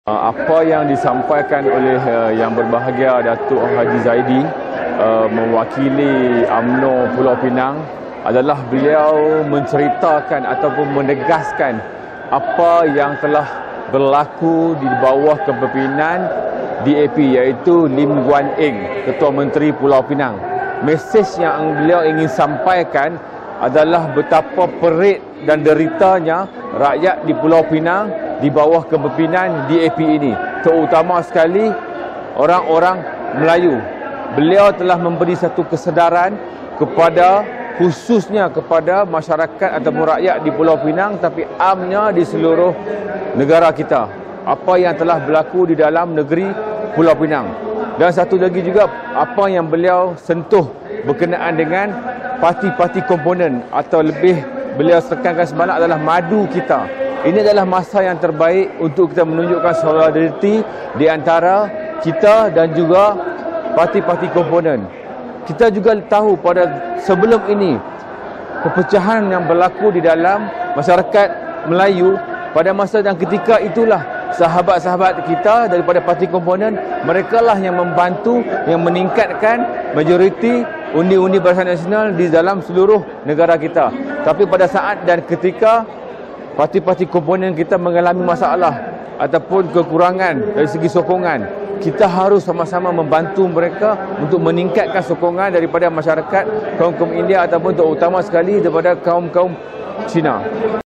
Apa yang disampaikan oleh Yang Berbahagia Datuk Haji Zaidi mewakili UMNO Pulau Pinang adalah beliau menceritakan ataupun menegaskan apa yang telah berlaku di bawah kepimpinan DAP, iaitu Lim Guan Eng, Ketua Menteri Pulau Pinang. Mesej yang beliau ingin sampaikan adalah betapa perit dan deritanya rakyat di Pulau Pinang di bawah kepimpinan DAP ini, terutama sekali orang-orang Melayu. Beliau telah memberi satu kesedaran kepada, khususnya kepada masyarakat ataupun rakyat di Pulau Pinang, tapi amnya di seluruh negara kita, apa yang telah berlaku di dalam negeri Pulau Pinang. Dan satu lagi juga, apa yang beliau sentuh berkenaan dengan parti-parti komponen, atau lebih beliau tekankan semalam adalah madu kita. Ini adalah masa yang terbaik untuk kita menunjukkan solidariti di antara kita dan juga parti-parti komponen. Kita juga tahu pada sebelum ini, perpecahan yang berlaku di dalam masyarakat Melayu, pada masa dan ketika itulah sahabat-sahabat kita daripada parti komponen, mereka lah yang membantu, yang meningkatkan majoriti undi-undi Barisan Nasional di dalam seluruh negara kita. Tapi pada saat dan ketika parti-parti komponen kita mengalami masalah ataupun kekurangan dari segi sokongan, kita harus sama-sama membantu mereka untuk meningkatkan sokongan daripada masyarakat kaum-kaum India ataupun terutama sekali daripada kaum-kaum Cina.